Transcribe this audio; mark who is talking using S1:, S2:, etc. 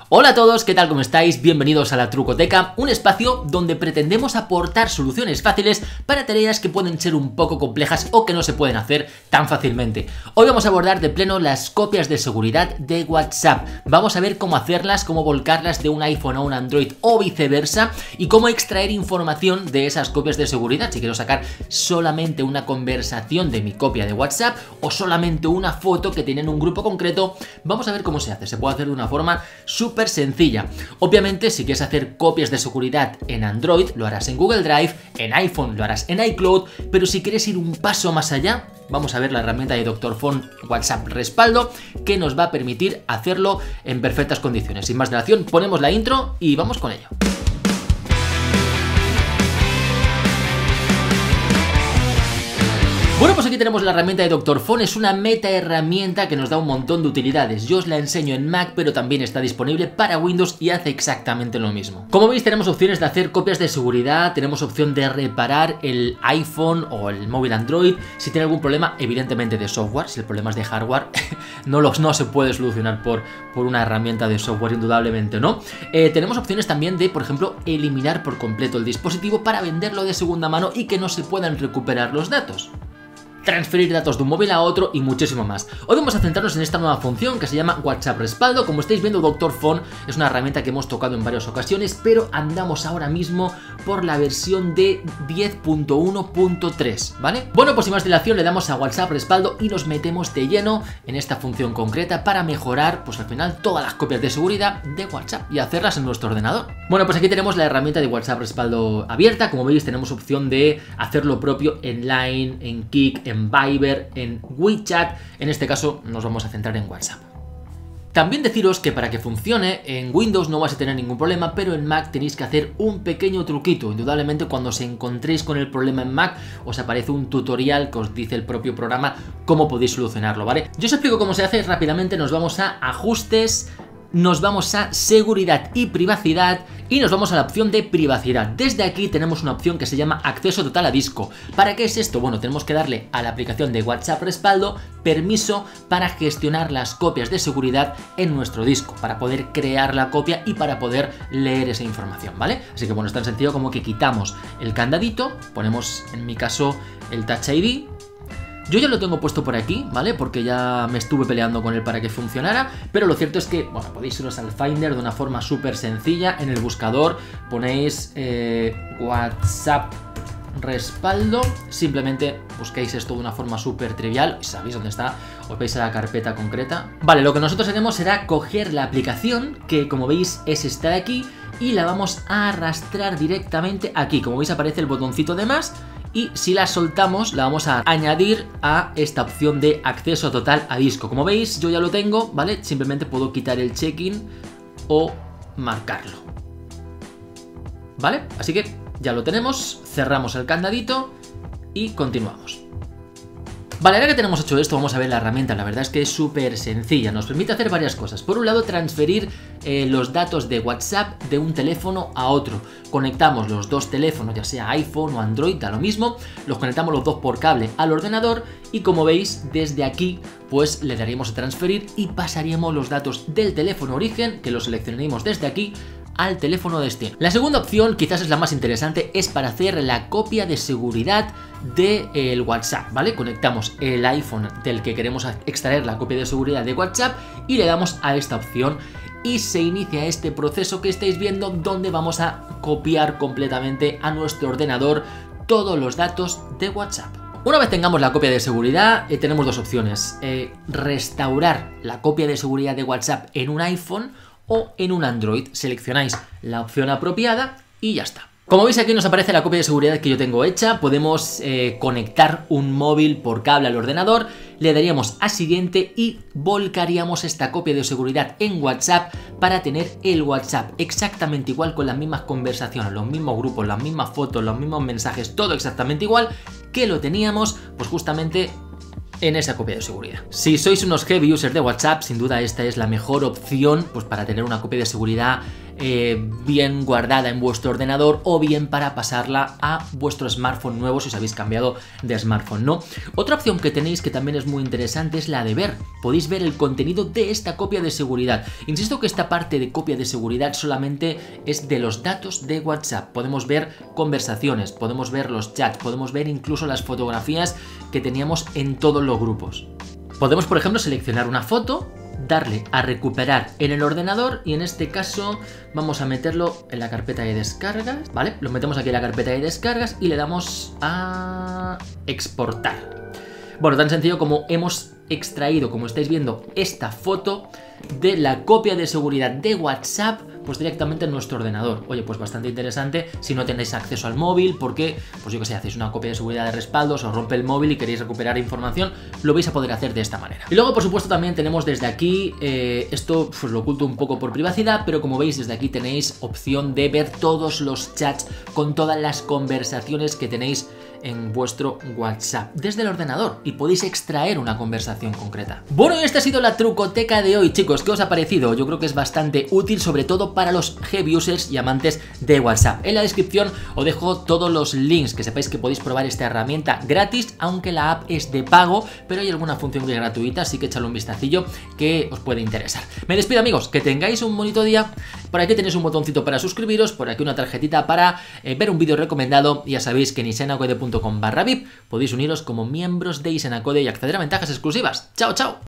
S1: Hola a todos, ¿qué tal? ¿Cómo estáis? Bienvenidos a la Trucoteca, un espacio donde pretendemos aportar soluciones fáciles para tareas que pueden ser un poco complejas o que no se pueden hacer tan fácilmente. Hoy vamos a abordar de pleno las copias de seguridad de WhatsApp. Vamos a ver cómo hacerlas, cómo volcarlas de un iPhone a un Android o viceversa y cómo extraer información de esas copias de seguridad. Si quiero sacar solamente una conversación de mi copia de WhatsApp o solamente una foto que tiene en un grupo concreto, vamos a ver cómo se hace. Se puede hacer de una forma súper sencilla. Obviamente, si quieres hacer copias de seguridad en Android, lo harás en Google Drive, en iPhone lo harás en iCloud, pero si quieres ir un paso más allá, vamos a ver la herramienta de Dr. Phone WhatsApp Respaldo, que nos va a permitir hacerlo en perfectas condiciones. Sin más dilación, ponemos la intro y vamos con ello. Bueno, pues aquí tenemos la herramienta de Dr. Phone, es una meta herramienta que nos da un montón de utilidades. Yo os la enseño en Mac, pero también está disponible para Windows y hace exactamente lo mismo. Como veis, tenemos opciones de hacer copias de seguridad, tenemos opción de reparar el iPhone o el móvil Android si tiene algún problema, evidentemente de software. Si el problema es de hardware, no se puede solucionar por una herramienta de software, indudablemente no. Tenemos opciones también de, por ejemplo, eliminar por completo el dispositivo para venderlo de segunda mano y que no se puedan recuperar los datos. Transferir datos de un móvil a otro y muchísimo más. Hoy vamos a centrarnos en esta nueva función que se llama WhatsApp Respaldo. Como estáis viendo, Dr. Phone es una herramienta que hemos tocado en varias ocasiones, pero andamos ahora mismo por la versión de 10.1.3, ¿vale? Bueno, pues sin más dilación le damos a WhatsApp Respaldo y nos metemos de lleno en esta función concreta para mejorar, pues al final, todas las copias de seguridad de WhatsApp y hacerlas en nuestro ordenador. Bueno, pues aquí tenemos la herramienta de WhatsApp Respaldo abierta. Como veis, tenemos opción de hacer lo propio en Line, en Kik, en Viber, en WeChat. En este caso nos vamos a centrar en WhatsApp. También deciros que para que funcione en Windows no vais a tener ningún problema, pero en Mac tenéis que hacer un pequeño truquito. Indudablemente, cuando os encontréis con el problema en Mac, os aparece un tutorial que os dice el propio programa cómo podéis solucionarlo, ¿vale? Yo os explico cómo se hace rápidamente. Nos vamos a Ajustes, nos vamos a Seguridad y Privacidad y nos vamos a la opción de Privacidad. Desde aquí tenemos una opción que se llama Acceso Total a Disco. ¿Para qué es esto? Bueno, tenemos que darle a la aplicación de WhatsApp Respaldo permiso para gestionar las copias de seguridad en nuestro disco, para poder crear la copia y para poder leer esa información, ¿vale? Así que bueno, es tan sencillo como que quitamos el candadito, ponemos en mi caso el Touch ID. Yo ya lo tengo puesto por aquí, ¿vale? Porque ya me estuve peleando con él para que funcionara, pero lo cierto es que, bueno, podéis iros al Finder de una forma súper sencilla. En el buscador ponéis WhatsApp Respaldo, simplemente busquéis esto de una forma súper trivial, sabéis dónde está, os vais a la carpeta concreta. Vale, lo que nosotros haremos será coger la aplicación, que como veis es esta de aquí, y la vamos a arrastrar directamente aquí. Como veis aparece el botoncito de más, y si la soltamos la vamos a añadir a esta opción de acceso total a disco. Como veis yo ya lo tengo, ¿vale? Simplemente puedo quitar el check-in o marcarlo, ¿vale? Así que ya lo tenemos, cerramos el candadito y continuamos. Vale, ahora que tenemos hecho esto, vamos a ver la herramienta. La verdad es que es súper sencilla, nos permite hacer varias cosas. Por un lado, transferir los datos de WhatsApp de un teléfono a otro. Conectamos los dos teléfonos, ya sea iPhone o Android, da lo mismo. Los conectamos los dos por cable al ordenador y como veis, desde aquí pues le daríamos a transferir y pasaríamos los datos del teléfono origen, que lo seleccionaríamos desde aquí, al teléfono destino. La segunda opción, quizás es la más interesante, es para hacer la copia de seguridad del WhatsApp, ¿vale? Conectamos el iPhone del que queremos extraer la copia de seguridad de WhatsApp y le damos a esta opción y se inicia este proceso que estáis viendo, donde vamos a copiar completamente a nuestro ordenador todos los datos de WhatsApp. Una vez tengamos la copia de seguridad, tenemos dos opciones: restaurar la copia de seguridad de WhatsApp en un iPhone o en un Android. Seleccionáis la opción apropiada y ya está. Como veis, aquí nos aparece la copia de seguridad que yo tengo hecha. Podemos conectar un móvil por cable al ordenador, le daríamos a siguiente y volcaríamos esta copia de seguridad en WhatsApp para tener el WhatsApp exactamente igual, con las mismas conversaciones, los mismos grupos, las mismas fotos, los mismos mensajes, todo exactamente igual que lo teníamos pues justamente en esa copia de seguridad. Si sois unos heavy users de WhatsApp, sin duda esta es la mejor opción pues para tener una copia de seguridad bien guardada en vuestro ordenador o bien para pasarla a vuestro smartphone nuevo si os habéis cambiado de smartphone, ¿no? Otra opción que tenéis que también es muy interesante es la de ver. Podéis ver el contenido de esta copia de seguridad. Insisto que esta parte de copia de seguridad solamente es de los datos de WhatsApp. Podemos ver conversaciones, podemos ver los chats, podemos ver incluso las fotografías que teníamos en todos los grupos. Podemos, por ejemplo, seleccionar una foto, darle a recuperar en el ordenador y en este caso vamos a meterlo en la carpeta de descargas, ¿vale? Lo metemos aquí en la carpeta de descargas y le damos a exportar. Bueno, tan sencillo como hemos extraído, como estáis viendo, esta foto de la copia de seguridad de WhatsApp pues directamente en nuestro ordenador. Oye, pues bastante interesante si no tenéis acceso al móvil porque, pues yo que sé, hacéis una copia de seguridad de respaldos, os rompe el móvil y queréis recuperar información, lo vais a poder hacer de esta manera. Y luego, por supuesto, también tenemos desde aquí, esto pues lo oculto un poco por privacidad, pero como veis desde aquí tenéis opción de ver todos los chats con todas las conversaciones que tenéis en vuestro WhatsApp desde el ordenador y podéis extraer una conversación concreta. Bueno, esta ha sido la trucoteca de hoy, chicos. ¿Qué os ha parecido? Yo creo que es bastante útil, sobre todo para los heavy users y amantes de WhatsApp. En la descripción os dejo todos los links, que sepáis que podéis probar esta herramienta gratis, aunque la app es de pago, pero hay alguna función que es gratuita, así que echadle un vistacillo que os puede interesar. Me despido, amigos, que tengáis un bonito día. Por aquí tenéis un botoncito para suscribiros, por aquí una tarjetita para ver un vídeo recomendado. Ya sabéis que en isenacode.com/vip podéis uniros como miembros de Isenacode y acceder a ventajas exclusivas. ¡Chao, chao!